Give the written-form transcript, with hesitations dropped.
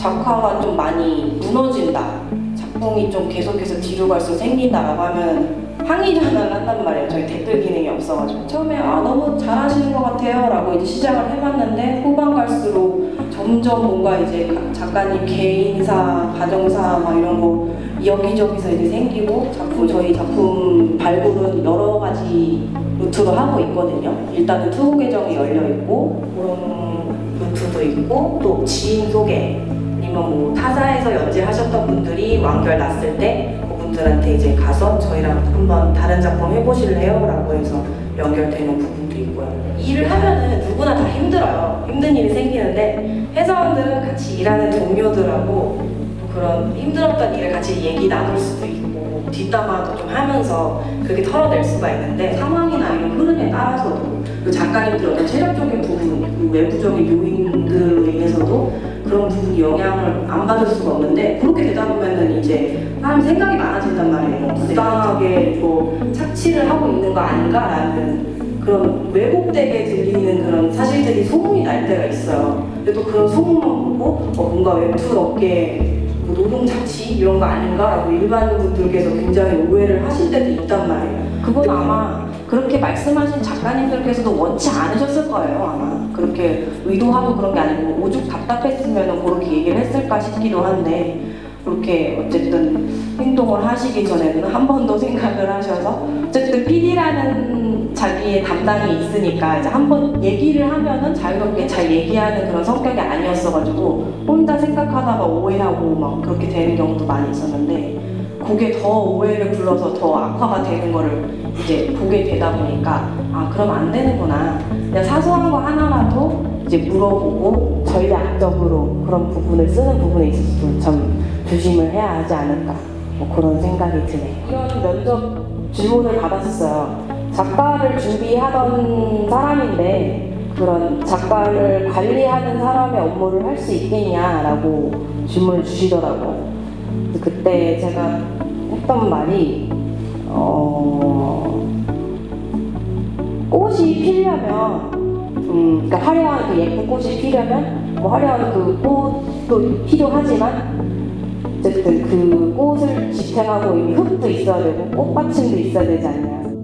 작화가 좀 많이 무너진다, 작품이 좀 계속해서 뒤로 갈수록 생긴다라고 하면 항의 전화를 한단 말이에요. 저희 댓글 기능이 없어가지고 처음에 너무 잘하시는 것 같아요 라고 이제 시작을 해봤는데 후반 갈수록 점점 뭔가 이제 작가님 개인사, 가정사 막 이런 거 여기저기서 이제 생기고 저희 작품 발굴은 여러 가지 루트로 하고 있거든요. 일단은 투고 계정이 열려 있고 그런 루트도 있고 또 지인 소개 아니면 뭐 타사에서 연재하셨던 분들이 완결 났을 때 그분들한테 이제 가서 저희랑 한번 다른 작품 해보실래요? 라고 해서 연결되는 부분도 있고요. 일을 하면은 누구나 다 힘들어요. 힘든 일이 생기는데 회사원들은 같이 일하는 동료들하고 그런 힘들었던 일을 같이 얘기 나눌 수도 있고 뒷담화도 좀 하면서 그렇게 털어낼 수가 있는데 상황이나 이런 흐름에 따라서도 그 작가님들 어떤 체력적인 부분, 그 외부적인 요인들로 인해서도 그런 부분이 영향을 안 받을 수가 없는데 그렇게 되다 보면은 이제 사람 생각이 많아진단 말이에요. 부당하게 뭐 착취를 하고 있는 거 아닌가라는 그런 왜곡되게 들리는 그런 사실들이 소문이 날 때가 있어요. 근데 또 그런 소문만 보고 뭔가 웹툰 업계 뭐 노동 착취 이런 거 아닌가라고 일반 분들께서 굉장히 오해를 하실 때도 있단 말이에요. 그건 아마 그렇게 말씀하신 작가님들께서도 원치 않으셨을 거예요. 아마 그렇게 의도하고 그런 게 아니고 오죽 답답했으면 그렇게 얘기를 했을까 싶기도 한데 그렇게 어쨌든 행동을 하시기 전에는 한 번 더 생각을 하셔서 어쨌든 PD라는 자기의 담당이 있으니까 이제 한 번 얘기를 하면은 자유롭게 잘 얘기하는 그런 성격이 아니었어가지고 혼자 생각하다가 오해하고 막 그렇게 되는 경우도 많이 있었는데 그게 더 오해를 불러서 더 악화가 되는 거를 이제 보게 되다 보니까 그럼 안 되는구나. 그냥 사소한 거 하나라도 이제 물어보고 전략적으로 그런 부분을 쓰는 부분에 있어서도 참 조심을 해야 하지 않을까 뭐 그런 생각이 드네요. 이런 면접 질문을 받았었어요. 작가를 준비하던 사람인데 그런 작가를 관리하는 사람의 업무를 할 수 있겠냐라고 질문을 주시더라고요. 그때 제가 했던 말이 꽃이 피려면 그러니까 화려한 그 예쁜 꽃이 피려면 뭐 화려한 그 꽃도 필요하지만 어쨌든 그 꽃을 지탱하고 있는 흙도 있어야 되고 꽃받침도 있어야 되지 않냐.